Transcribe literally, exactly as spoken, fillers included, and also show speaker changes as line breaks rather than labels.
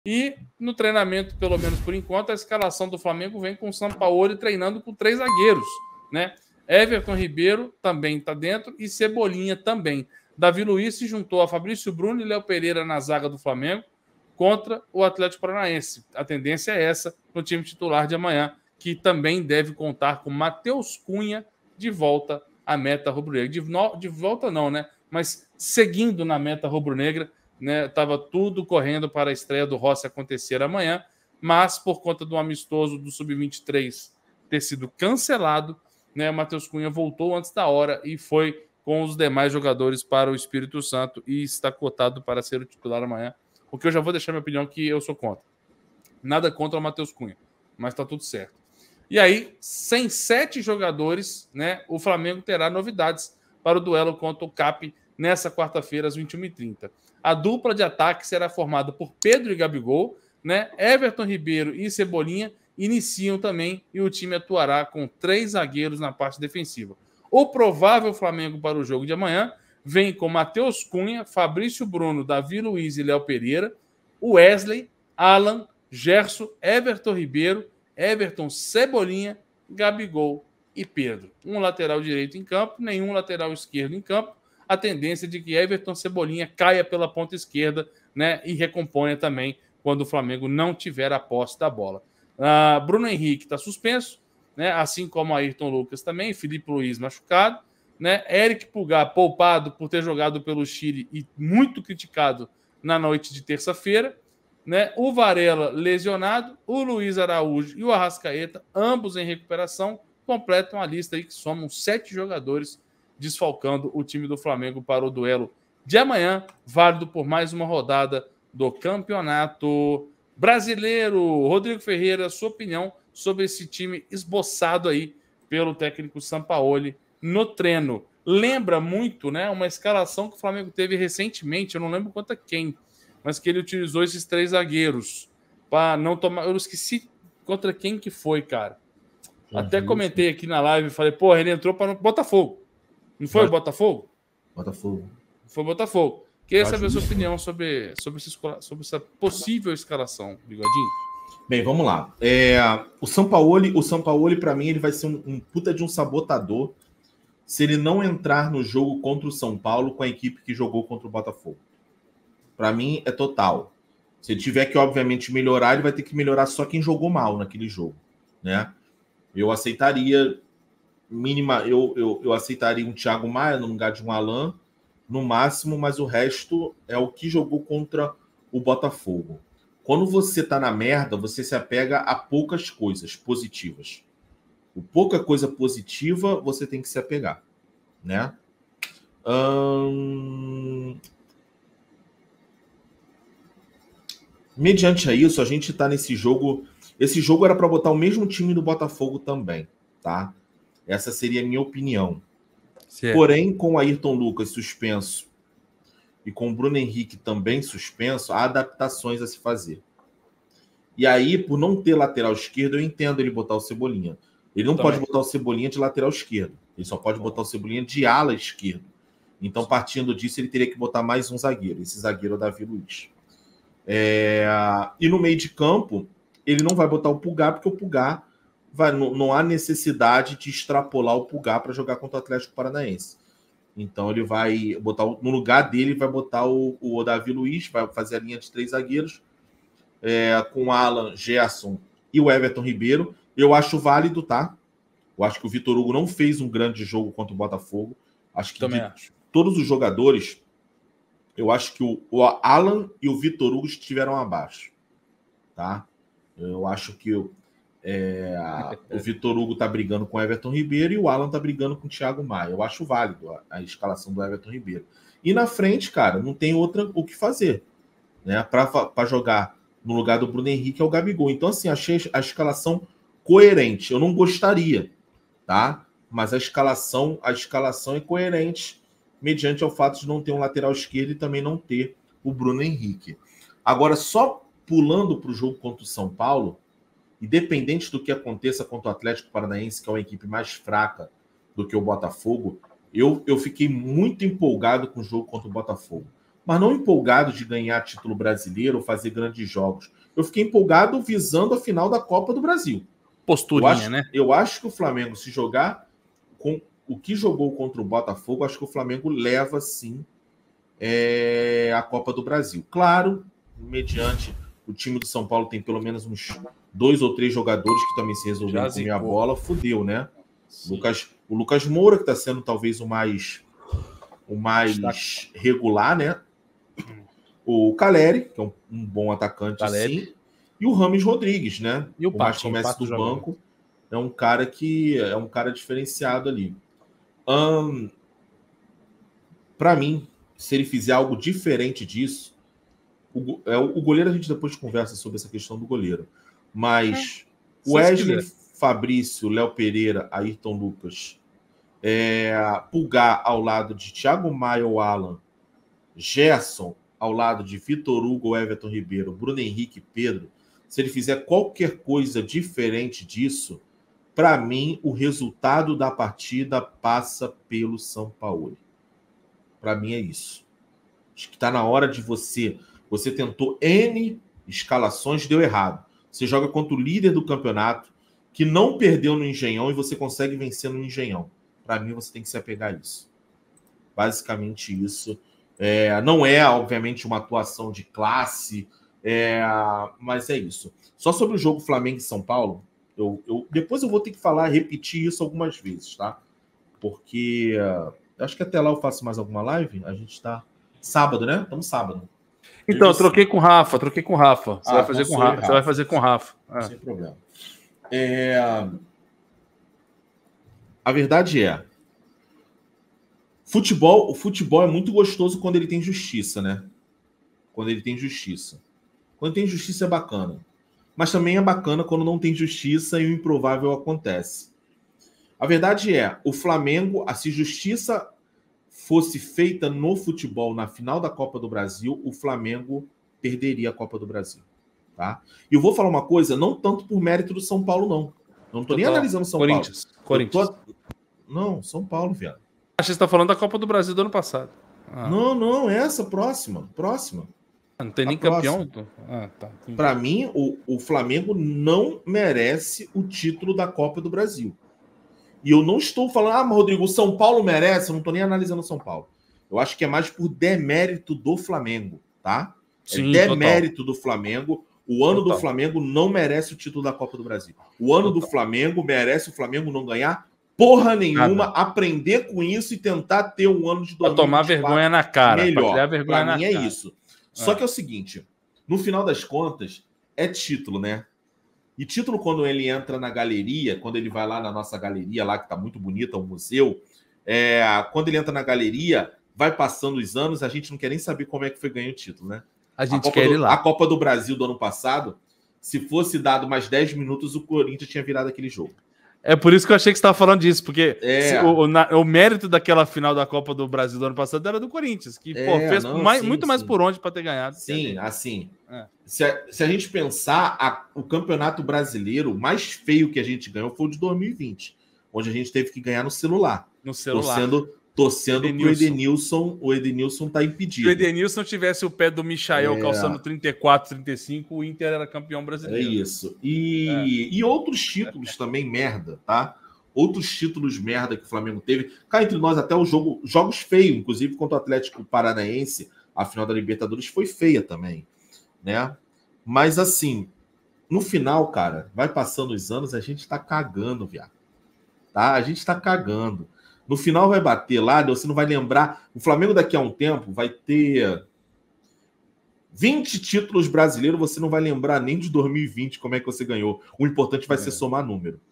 E no treinamento, pelo menos por enquanto, a escalação do Flamengo vem com o Sampaoli treinando com três zagueiros, né? Everton Ribeiro também está dentro e Cebolinha também. Davi Luiz se juntou a Fabrício Bruno e Léo Pereira na zaga do Flamengo contra o Atlético Paranaense. A tendência é essa no time titular de amanhã, que também deve contar com Matheus Cunha de volta à meta rubro-negra. De, no... de volta não, né? Mas seguindo na meta rubro-negra, né? Tava tudo correndo para a estreia do Rossi acontecer amanhã, mas por conta do amistoso do sub vinte e três ter sido cancelado, né? O Matheus Cunha voltou antes da hora e foi com os demais jogadores para o Espírito Santo e está cotado para ser o titular amanhã. O que eu já vou deixar minha opinião que eu sou contra. Nada contra o Matheus Cunha, mas está tudo certo. E aí, sem sete jogadores, né, o Flamengo terá novidades para o duelo contra o C A P nessa quarta-feira, às vinte e uma e trinta. A dupla de ataque será formada por Pedro e Gabigol, né? Everton Ribeiro e Cebolinha iniciam também e o time atuará com três zagueiros na parte defensiva. O provável Flamengo para o jogo de amanhã vem com Matheus Cunha, Fabrício Bruno, Davi Luiz e Léo Pereira, Wesley, Alan, Gerson, Everton Ribeiro, Everton, Cebolinha, Gabigol e Pedro. Um lateral direito em campo, nenhum lateral esquerdo em campo. A tendência de que Everton Cebolinha caia pela ponta esquerda, né, e recomponha também quando o Flamengo não tiver a posse da bola. Uh, Bruno Henrique está suspenso, né, assim como Ayrton Lucas também, Felipe Luiz machucado, né, Eric Pulgar poupado por ter jogado pelo Chile e muito criticado na noite de terça-feira, né, o Varela lesionado, o Luiz Araújo e o Arrascaeta, ambos em recuperação, completam a lista aí que somam sete jogadores desfalcando o time do Flamengo para o duelo de amanhã, válido por mais uma rodada do Campeonato Brasileiro. Rodrigo Ferreira, sua opinião sobre esse time esboçado aí pelo técnico Sampaoli no treino. Lembra muito, né, uma escalação que o Flamengo teve recentemente, eu não lembro contra quem, mas que ele utilizou esses três zagueiros para não tomar... Eu esqueci contra quem que foi, cara. Até comentei aqui na live e falei, porra, ele entrou para o Botafogo. Não foi o Botafogo?
Botafogo.
Foi o Botafogo. Queria saber a sua opinião sobre, sobre, essa, sobre essa possível escalação, Bigodinho.
Bem, vamos lá. É, o Sampaoli, o Sampaoli para mim, ele vai ser um, um puta de um sabotador se ele não entrar no jogo contra o São Paulo com a equipe que jogou contra o Botafogo. Para mim, é total. Se ele tiver que, obviamente, melhorar, ele vai ter que melhorar só quem jogou mal naquele jogo, né? Eu aceitaria... mínima, eu, eu, eu aceitaria um Thiago Maia no lugar de um Alan, no máximo, mas o resto é o que jogou contra o Botafogo. Quando você tá na merda, você se apega a poucas coisas positivas. O pouca coisa positiva, você tem que se apegar, né? Hum... Mediante a isso, a gente tá nesse jogo... Esse jogo era para botar o mesmo time do Botafogo também, tá? Essa seria a minha opinião. Certo. Porém, com o Ayrton Lucas suspenso e com o Bruno Henrique também suspenso, há adaptações a se fazer. E aí, por não ter lateral esquerdo, eu entendo ele botar o Cebolinha. Ele não também pode botar o Cebolinha de lateral esquerdo. Ele só pode botar o Cebolinha de ala esquerdo. Então, partindo disso, ele teria que botar mais um zagueiro. Esse zagueiro é o Davi Luiz. É... E no meio de campo, ele não vai botar o Pulgar, porque o Pulgar... Vai, não, não há necessidade de extrapolar o Pulgar para jogar contra o Atlético Paranaense. Então ele vai botar no lugar dele, vai botar o, o Davi Luiz, vai fazer a linha de três zagueiros, é, com Alan, Gerson e o Everton Ribeiro. Eu acho válido, tá? Eu acho que o Vitor Hugo não fez um grande jogo contra o Botafogo. Acho que
Também
de
acho.
Todos os jogadores, eu acho que o, o Alan e o Vitor Hugo estiveram abaixo, tá? Eu acho que o É, a, o Vitor Hugo tá brigando com o Everton Ribeiro e o Alan tá brigando com o Thiago Maia. Eu acho válido a, a escalação do Everton Ribeiro. E na frente, cara, não tem outra o que fazer, né? Para jogar no lugar do Bruno Henrique é o Gabigol. Então, assim, achei a escalação coerente. Eu não gostaria, tá? Mas a escalação, a escalação é coerente mediante ao fato de não ter um lateral esquerdo e também não ter o Bruno Henrique. Agora, só pulando para o jogo contra o São Paulo, independente do que aconteça contra o Atlético Paranaense, que é uma equipe mais fraca do que o Botafogo, eu, eu fiquei muito empolgado com o jogo contra o Botafogo. mas não empolgado de ganhar título brasileiro ou fazer grandes jogos. Eu fiquei empolgado visando a final da Copa do Brasil.
Posturinha,
eu acho,
né?
Eu acho que o Flamengo, se jogar com o que jogou contra o Botafogo, acho que o Flamengo leva, sim, é, a Copa do Brasil. Claro, mediante o time do São Paulo tem pelo menos uns dois ou três jogadores que também se resolveram comer a bola, fudeu, né? Lucas, o Lucas Moura, que está sendo talvez o mais, o mais regular, né? O Caleri, que é um, um bom atacante,
Caleri.
sim. E o Rames Rodrigues, né?
E o,
o mais comece do jogando. banco. É um cara que é um cara diferenciado ali. Um, Para mim, se ele fizer algo diferente disso, o, é, o goleiro a gente depois conversa sobre essa questão do goleiro. Mas é, o Wesley, Fabrício, Léo Pereira, Ayrton Lucas, é, Pulgar ao lado de Thiago Maia ou Alan, Gerson ao lado de Vitor Hugo, Everton Ribeiro, Bruno Henrique e Pedro, se ele fizer qualquer coisa diferente disso, para mim, o resultado da partida passa pelo São Paulo. Para mim é isso. Acho que está na hora de você... Você tentou N escalações, deu errado. Você joga contra o líder do campeonato, que não perdeu no Engenhão, e você consegue vencer no Engenhão. Para mim, você tem que se apegar a isso. Basicamente isso. É, não é, obviamente, uma atuação de classe, é, mas é isso. Só sobre o jogo Flamengo e São Paulo, eu, eu, depois eu vou ter que falar, repetir isso algumas vezes, tá? Porque uh, acho que até lá eu faço mais alguma live. A gente está sábado, né? Estamos sábado.
Então, eu troquei com o Rafa, troquei com o Rafa. Você, ah, vai, fazer com Rafa. Rafa. Você vai fazer com o Rafa. Ah.
Sem problema. É... A verdade é, futebol, o futebol é muito gostoso quando ele tem justiça, né? Quando ele tem justiça. Quando tem justiça é bacana. Mas também é bacana quando não tem justiça e o improvável acontece. A verdade é, o Flamengo, se justiça fosse feita no futebol na final da Copa do Brasil, o Flamengo perderia a Copa do Brasil. Tá? E eu vou falar uma coisa, não tanto por mérito do São Paulo, não. Não estou nem analisando São
Corinthians.
Paulo.
Corinthians.
Tô... Não, São Paulo, viado.
Acho que você está falando da Copa do Brasil do ano passado.
Ah. Não, não, essa próxima. Próxima.
Não tem nem campeão? Ah, tá.
Para mim, o, o Flamengo não merece o título da Copa do Brasil. E eu não estou falando, ah, mas Rodrigo, o São Paulo merece, eu não estou nem analisando o São Paulo. Eu acho que é mais por demérito do Flamengo, tá?
Sim,
é demérito
total.
do Flamengo. O ano total. do Flamengo não merece o título da Copa do Brasil. O ano total. do Flamengo merece o Flamengo não ganhar porra nenhuma, Nada. aprender com isso e tentar ter um ano de
dois mil e vinte e quatro. Pra tomar vergonha na cara.
Melhor.
Pra criar vergonha
pra
na
mim
cara.
é isso. Só é. que é o seguinte, no final das contas, é título, né? E título, quando ele entra na galeria, quando ele vai lá na nossa galeria, lá que tá muito bonita, o museu, é, quando ele entra na galeria, vai passando os anos, a gente não quer nem saber como é que foi ganho o título, né?
A gente
a
quer
do,
ir lá.
A Copa do Brasil do ano passado, se fosse dado mais dez minutos, o Corinthians tinha virado aquele jogo.
É por isso que eu achei que você estava falando disso, porque
é.
se, o, o, na, o mérito daquela final da Copa do Brasil do ano passado era do Corinthians, que
é,
pô, fez
não,
mais,
sim,
muito
sim.
mais por onde para ter ganhado.
Sim, assim. É. Se, a, se a gente pensar, a, o Campeonato Brasileiro mais feio que a gente ganhou foi o de dois mil e vinte, onde a gente teve que ganhar no celular.
No celular.
Torcendo, torcendo pro Edenilson. O Edenilson tá impedido.
Se o Edenilson tivesse o pé do Michael é. calçando trinta e quatro, trinta e cinco, o Inter era campeão brasileiro.
É isso. E, é. e outros títulos também, merda, tá? Outros títulos merda que o Flamengo teve. Cá entre nós, até o jogo, jogos feios, inclusive contra o Atlético Paranaense, a final da Libertadores foi feia também, né? Mas assim, no final, cara, vai passando os anos, a gente tá cagando, viado. Tá? A gente tá cagando. No final vai bater lá, você não vai lembrar. O Flamengo daqui a um tempo vai ter vinte títulos brasileiros, você não vai lembrar nem de dois mil e vinte como é que você ganhou. O importante vai é. ser somar número.